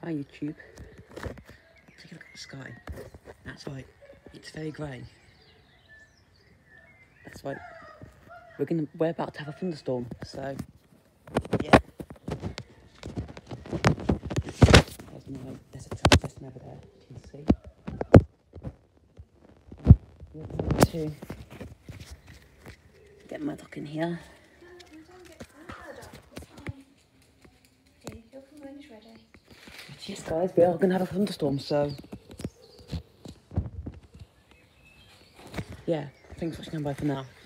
Hi YouTube. Take a look at the sky. That's right, it's very grey. That's right. We're about to have a thunderstorm, so yeah. There's a transmission over there, you can see. We're going to get my duck in here. Yes guys, we are going to have a thunderstorm, so yeah, thanks for watching, bye for now.